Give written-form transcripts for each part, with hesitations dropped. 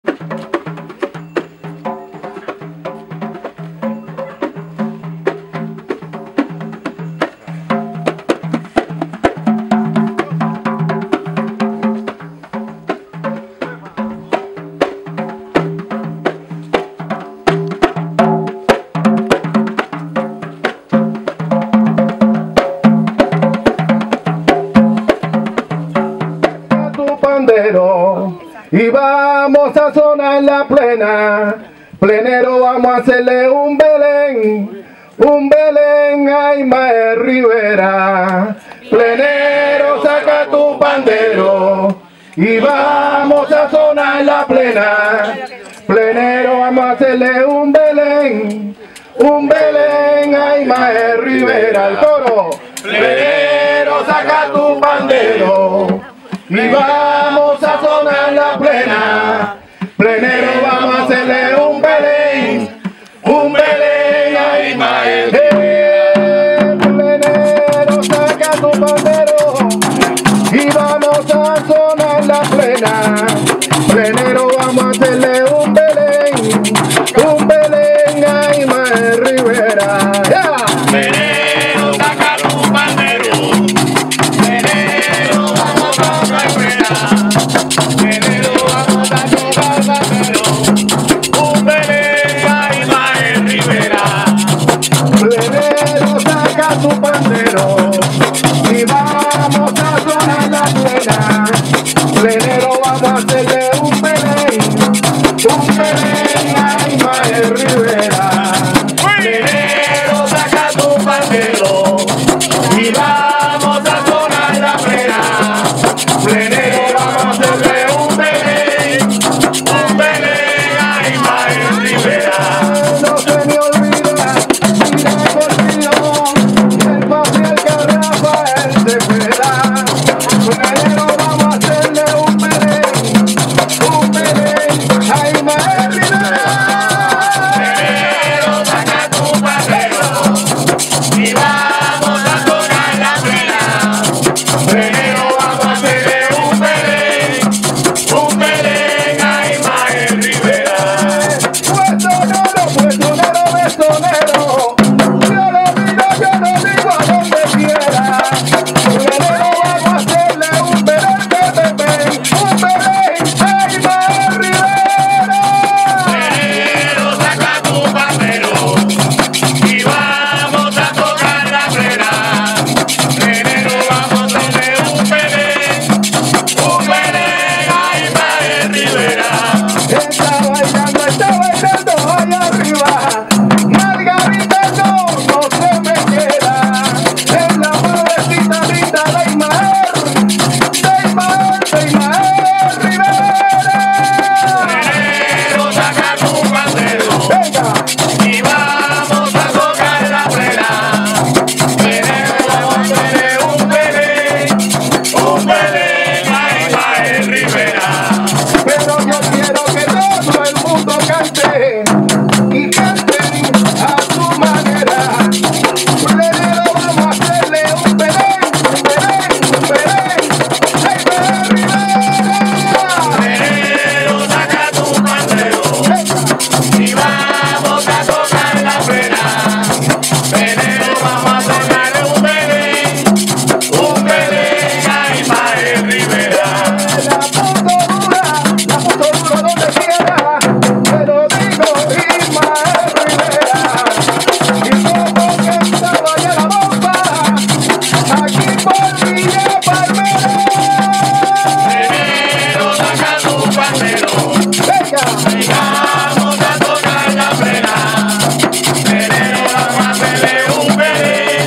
Y vamos a sonar la plena, plenero vamos a hacerle un Belén a Ismael Rivera. Plenero saca tu pandero y vamos a sonar la plena, plenero vamos a hacerle un Belén a Ismael Rivera. El coro, plenero saca tu pandero y vamos a sonar la plena, plenero vamos a hacerle un Belén a Ismael. Plenero saca tu pandero y vamos a sonar la plena, plenero vamos a hacerle un Belén a Ismael Rivera. Yeah. Plenero saca tu pandero, plenero vamos a sonar la plena, plenero vamos a tocar pandero, un Belén a Ismael Rivera. Plenero saca tu pandero y vamos a sonar la plena, plenero vamos a hacerle un Belén a Ismael Rivera. Plenero saca tu pandero y vamos a sonar la plena, plenero vamos a hacerle un Belén a Ismael Rivera. No se me olvida, mira Cortillo, el facial que Rafael Cepeda. Plenero vamos a hacerle un Belén a Ismael Rivera. Plenero saca tu pandero y vamos a tocar la plena, plenero vamos a hacerle un Belén a Ismael Rivera. Besonero, yo lo digo a donde quiera. Plenero vamos a hacerle un Belén a Ismael Rivera. Plenero saca tu pandero y vamos a tocar la plena, plenero vamos a hacerle un Belén a Ismael Rivera. Está bailando allá arriba. Margarita no se me queda. Es la muevecita linda de Ismael Rivera. Plenero saca tu pandero Venga. y vamos a tocar la plena, plenero vamos a hacerle un Belén a Ismael Rivera. Pero yo quiero que todo el mundo cante y cante a su manera. Plenero vamos a hacerle un Belén a Ismael Rivera. Plenero saca tu pandero y vamos a tocar la plena, plenero vamos a hacerle un Belén a Ismael Rivera. La puso dura donde quiera, pero digo Ismael Rivera. Y como cantaba ya la bomba, aquí por Villa Palmera. Plenero saca tu pandero Venga. y vamos a tocar la plena, plenero vamos a hacerle un Belén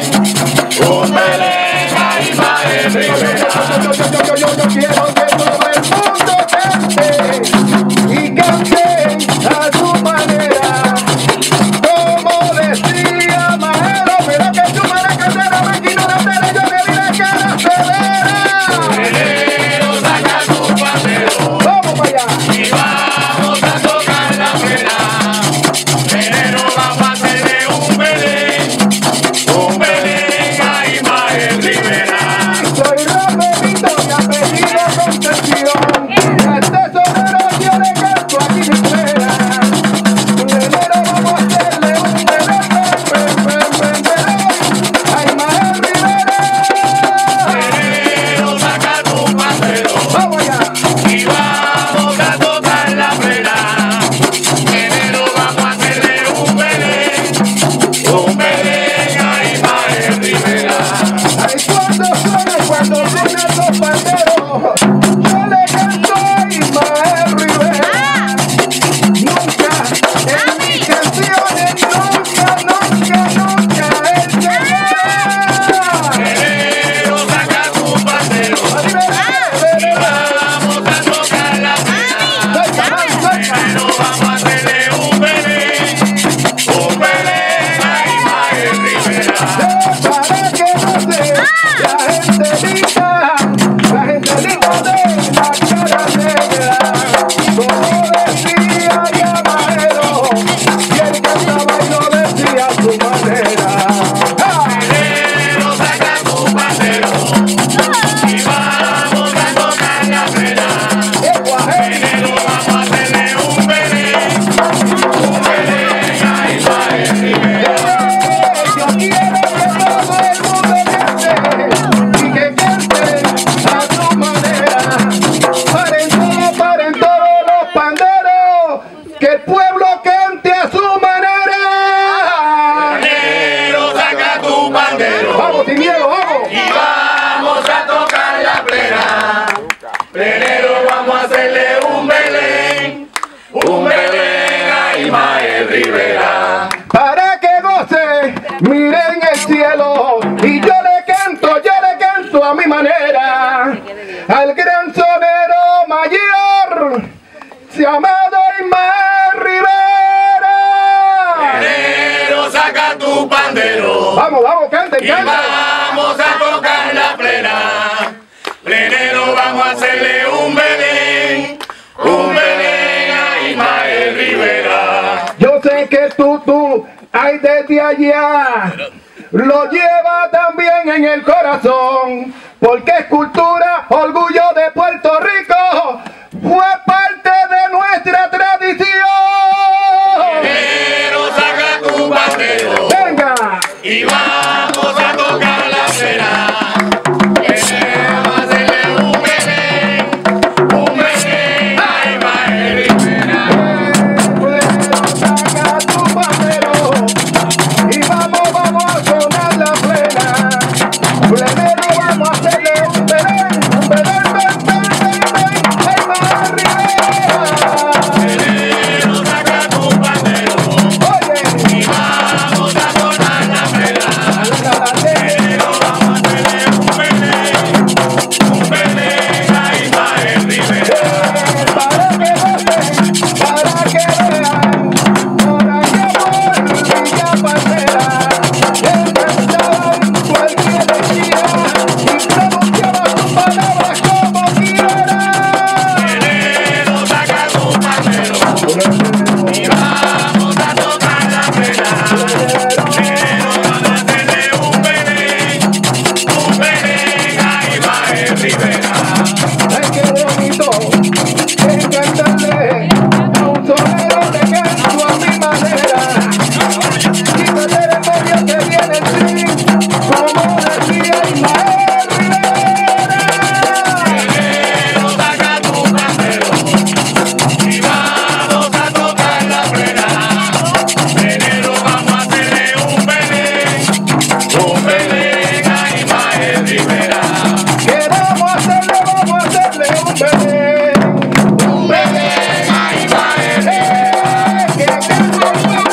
a Ismael Rivera. Yo quiero que todo el mundo cante y cante a su manera. Como decía Maelo, mira que tú me la casera, máquina de tele, yo me diré que la celera. Plenero saca tu pandero Vamos para allá. y vamos a tocar Ismael Rivera. Plenero, saca tu pandero. Vamos, vamos, cante, Y cante. vamos a tocar la plena. Plenero, vamos a hacerle un Belén a Ismael Rivera. Yo sé que tú, ay, desde allá, lo lleva también en el corazón, porque es cultura, orgullo de Puerto Rico, fue parte de nuestra tradición. Plenero, saca tu pandero. Venga. Y vamos a tocar la plena. Plenero, vamos a hacerle un Belén a Ismael Rivera. Saca tu pandero y vamos a sonar la plena. Plenero, vamos a hacerle un Belén, ay, Ismael Rivera. Plenero, saca tu pandero. Oye, Y vamos a tocar la plena. Plenero, vamos a hacerle un Belén a Ismael Rivera. para que gocen, para que vean, por allá por Villa Palmera, él cantaba en cualquier esquina y pronunciaba sus palabras como quiera. Plenero, saca tu pandero. Y vamos a tocar la plena. Plenero, vamos a hacerle un Belén a Ismael Rivera. Ay, qué bonito es cantarle a un sonero de canto a mi manera y meter en medio que viene el swing, como decía Ismael Rivera. Plenero, saca tu pandero. Y vamos a tocar la plena. Plenero, vamos a hacerle un Belén a Ismael Rivera. Que vamos a hacerle un bebé. Un Belén a Ismael Rivera. Que cante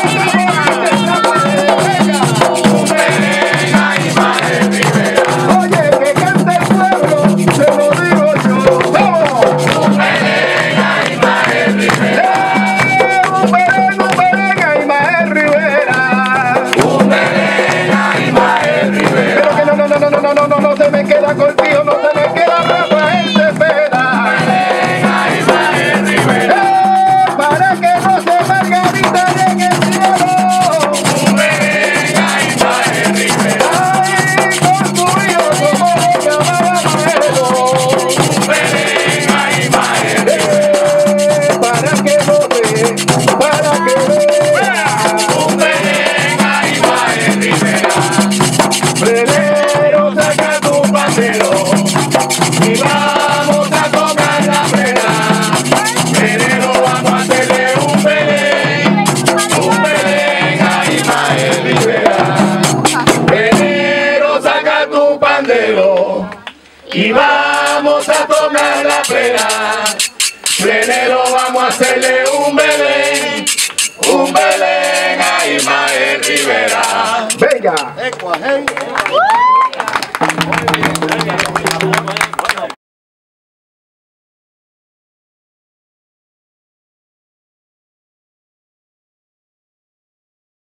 Un Belén a Ismael Rivera. oye, que cante el pueblo, se lo digo yo. ¡Vamos! Un Belén a Ismael Rivera. Un Belén a Ismael Rivera. Un Belén a Ismael Rivera. Pero que no se me queda cortijo, no se me queda Rafael Cepeda. Belén a Ismael Rivera. Para que no se Margarita en el cielo. Un Belén a Ismael Rivera. Ay, con su hijo como lo llamaba Maelo. Un Belén a Ismael Rivera. Para que goce, para que vea. Un Belén a Ismael Rivera. Plenero, saca tu Pandero. Y vamos a tocar la plena. Plenero, vamos a hacerle un Belén a Ismael Rivera. Plenero, saca tu pandero. Y vamos a tocar la plena. Plenero, vamos a hacerle un Belén a Ismael Rivera. venga.